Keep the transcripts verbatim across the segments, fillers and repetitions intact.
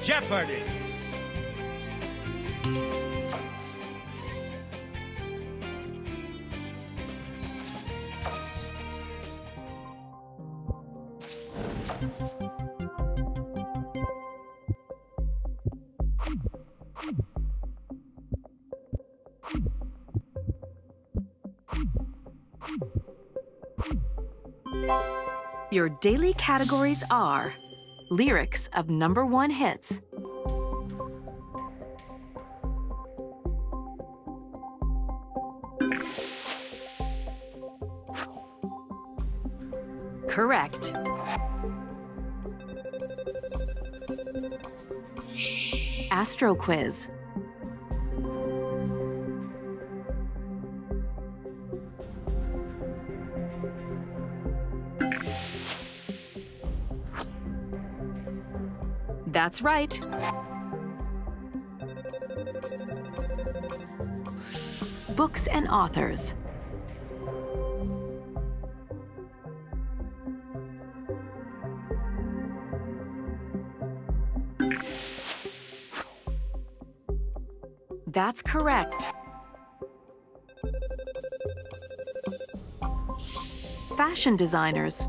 Jeopardy! Your daily categories are lyrics of number one hits, correct. Astro quiz. That's right. Books and authors. That's correct. Fashion designers.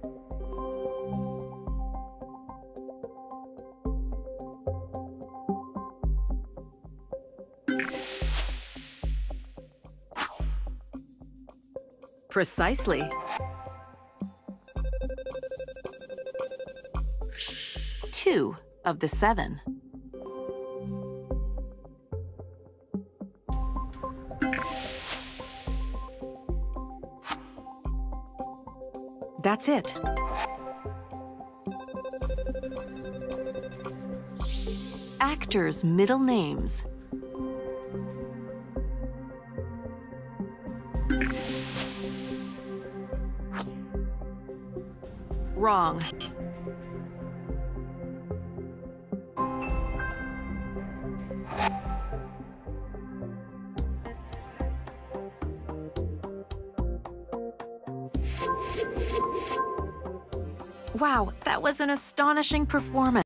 Precisely. Two of the seven. That's it. Actors' middle names. Wrong. Wow, that was an astonishing performance.